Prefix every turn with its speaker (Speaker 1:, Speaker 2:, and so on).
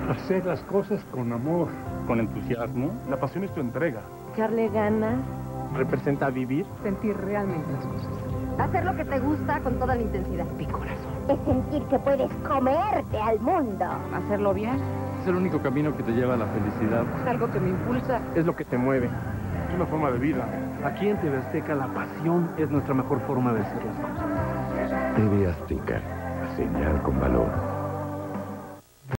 Speaker 1: Hacer las cosas con amor,
Speaker 2: Con entusiasmo.
Speaker 1: la pasión es tu entrega.
Speaker 3: Echarle ganas.
Speaker 2: Representa vivir.
Speaker 3: Sentir realmente las cosas.
Speaker 4: Hacer lo que te gusta con toda la intensidad.
Speaker 3: Mi corazón.
Speaker 4: Es sentir que puedes comerte al mundo.
Speaker 3: Hacerlo bien.
Speaker 2: Es el único camino que te lleva a la felicidad.
Speaker 3: Es algo que me impulsa.
Speaker 2: Es lo que te mueve.
Speaker 1: Es una forma de vida.
Speaker 2: Aquí en TV Azteca la pasión es nuestra mejor forma de hacer las cosas.
Speaker 5: TV Azteca, señal con valor.